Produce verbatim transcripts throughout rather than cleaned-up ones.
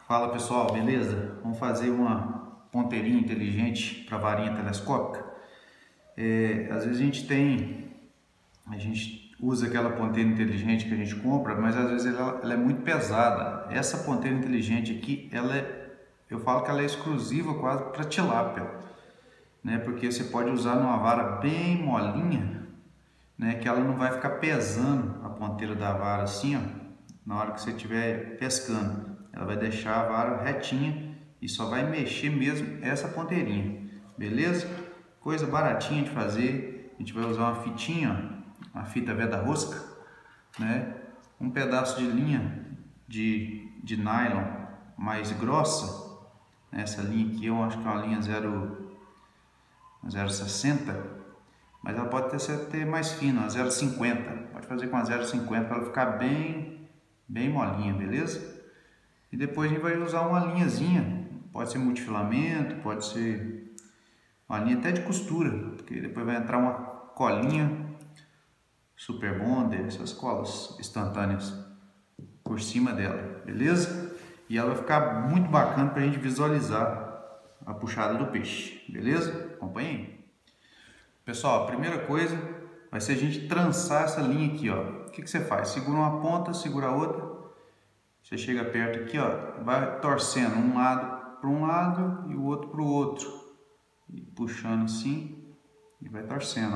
Fala pessoal, beleza? Vamos fazer uma ponteirinha inteligente para varinha telescópica. É, às vezes a gente tem, a gente usa aquela ponteira inteligente que a gente compra, mas às vezes ela, ela é muito pesada. Essa ponteira inteligente aqui, ela é, eu falo que ela é exclusiva quase para tilápia, né? Porque você pode usar numa vara bem molinha, né? Que ela não vai ficar pesando a ponteira da vara assim, ó, na hora que você estiver pescando. Ela vai deixar a vara retinha e só vai mexer mesmo essa ponteirinha, beleza? Coisa baratinha de fazer. A gente vai usar uma fitinha, uma fita veda-rosca, né? Um pedaço de linha de, de nylon mais grossa. Essa linha aqui eu acho que é uma linha zero vírgula sessenta, mas ela pode ter, ter mais fina, uma zero vírgula cinquenta. Pode fazer com a zero vírgula cinquenta para ela ficar bem, bem molinha, beleza? E depois a gente vai usar uma linhazinha, pode ser multifilamento, pode ser uma linha até de costura, porque depois vai entrar uma colinha Super Bonder, essas colas instantâneas por cima dela, beleza? E ela vai ficar muito bacana para a gente visualizar a puxada do peixe, beleza? Acompanhe aí. Pessoal, a primeira coisa vai ser a gente trançar essa linha aqui, ó. O que que você faz? Segura uma ponta, segura a outra. Você chega perto aqui, ó, vai torcendo um lado para um lado e o outro para o outro, e puxando assim e vai torcendo,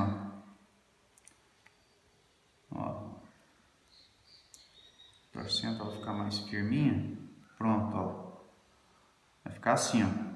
ó. Ó. Torcendo para ela ficar mais firminha. Pronto, ó. Vai ficar assim, ó.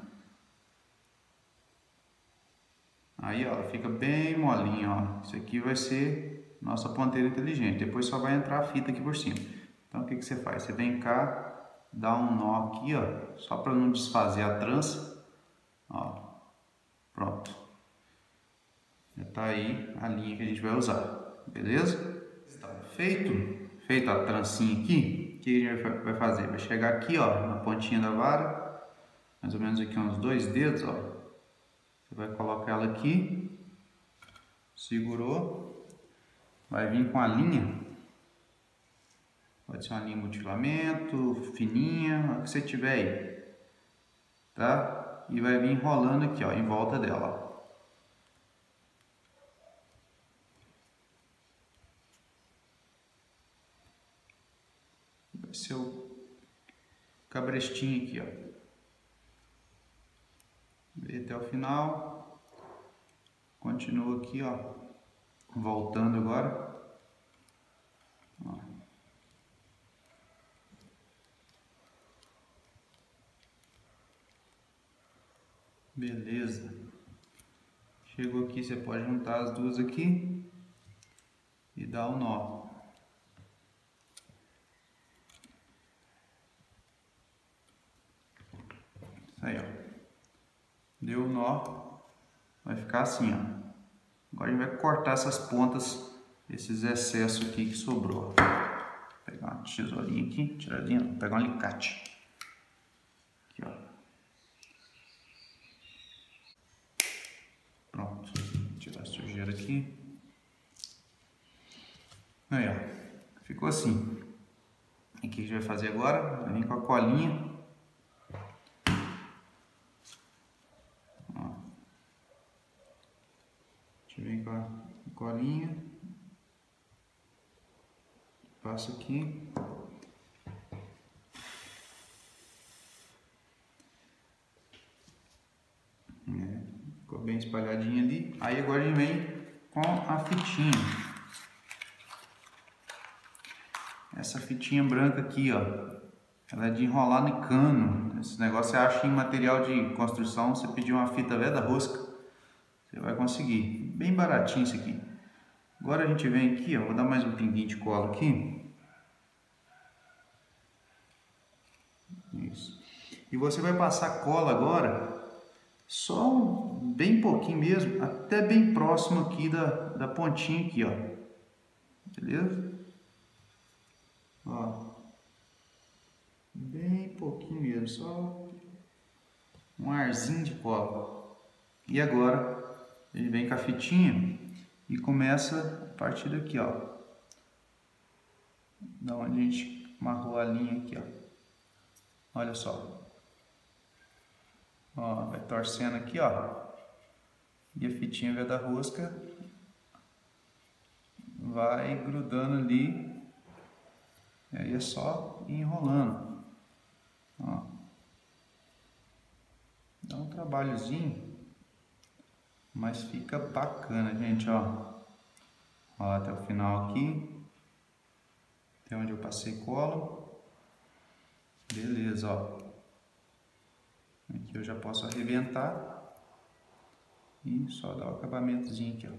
Aí, ó, ela fica bem molinha, ó. Isso aqui vai ser nossa ponteira inteligente. Depois só vai entrar a fita aqui por cima. Então, o que que você faz? Você vem cá, dá um nó aqui, ó, só para não desfazer a trança, ó, pronto. Já tá aí a linha que a gente vai usar, beleza? Está feito, feito a trancinha aqui, o que a gente vai fazer? Vai chegar aqui, ó, na pontinha da vara, mais ou menos aqui uns dois dedos, ó. Você vai colocar ela aqui, segurou, vai vir com a linha. Pode ser uma linha multifilamento, fininha, o que você tiver aí, tá? E vai vir enrolando aqui, ó, em volta dela, ó. Vai ser o cabrestinho aqui, ó. Vem até o final. Continua aqui, ó, voltando agora. Ó. Beleza. Chegou aqui, você pode juntar as duas aqui e dar o nó. Isso aí, ó. Deu o nó, vai ficar assim, ó. Agora a gente vai cortar essas pontas, esses excessos aqui que sobrou. Vou pegar uma tesourinha aqui, tiradinha, vou pegar um alicate. Aqui, ó. Pronto, vou tirar a sujeira aqui. Aí, ó, ficou assim. O que a gente vai fazer agora? Vai vir com a colinha. Ó. A gente vem com a colinha. Passa aqui. É, ficou bem espalhadinho ali. Aí agora a gente vem com a fitinha. Essa fitinha branca aqui, ó, ela é de enrolar no cano. Esse negócio você acha em material de construção, você pedir uma fita veda-rosca, você vai conseguir. Bem baratinho isso aqui. Agora a gente vem aqui, ó, vou dar mais um pinguinho de cola aqui. Isso. E você vai passar cola agora, só um, bem pouquinho mesmo, até bem próximo aqui da, da pontinha aqui, ó. Beleza? Ó, bem pouquinho mesmo, só um arzinho de cola. E agora ele vem com a fitinha e começa a partir daqui, ó, da onde a gente marcou a linha aqui, ó. Olha só. Ó, vai torcendo aqui, ó. E a fitinha vai da rosca vai grudando ali. E aí é só ir enrolando. Ó. Dá um trabalhozinho, mas fica bacana, gente, ó. Ó, até o final aqui. Até onde eu passei cola. Beleza, ó. Aqui eu já posso arrebentar. E só dar o acabamentozinho aqui, ó.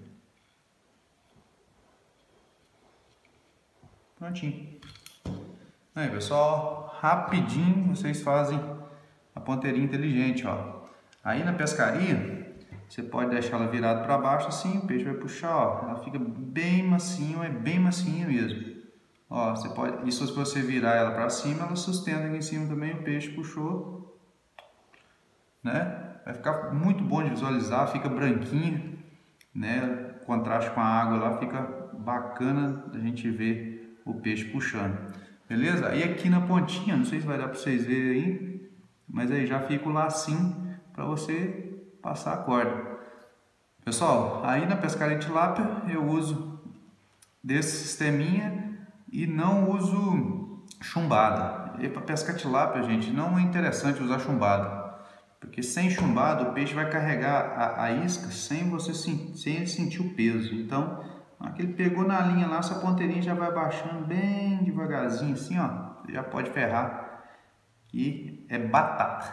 Prontinho. Aí, pessoal, rapidinho vocês fazem a ponteirinha inteligente, ó. Aí na pescaria, você pode deixar ela virada para baixo assim, o peixe vai puxar, ó. Ela fica bem macinho, é bem macinha mesmo. Ó, você pode, isso se você virar ela para cima, ela sustenta aqui em cima também, o peixe puxou, né? Vai ficar muito bom de visualizar, fica branquinha, né? O contraste com a água lá fica bacana da gente ver o peixe puxando. Beleza? Aí aqui na pontinha, não sei se vai dar para vocês verem aí, mas aí já fica o lacinho para você passar a corda. Pessoal, aí na pescaria de tilápia eu uso desse sisteminha e não uso chumbada. E para pescar tilápia, gente, não é interessante usar chumbada, porque sem chumbada o peixe vai carregar a, a isca sem você sem ele sentir o peso. Então, aquele pegou na linha lá, essa ponteirinha já vai baixando bem devagarzinho assim, ó. Você já pode ferrar e é batata.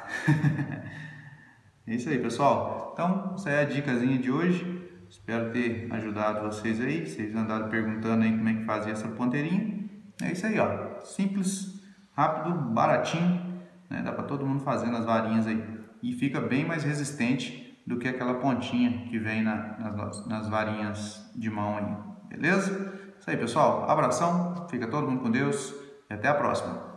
É isso aí, pessoal. Então, essa é a dicasinha de hoje. Espero ter ajudado vocês aí. Vocês andaram perguntando aí como é que fazia essa ponteirinha. É isso aí, ó. Simples, rápido, baratinho, né? Dá para todo mundo fazendo as varinhas aí. E fica bem mais resistente do que aquela pontinha que vem na, nas, nas varinhas de mão aí. Beleza? Isso aí, pessoal. Abração. Fica todo mundo com Deus. E até a próxima.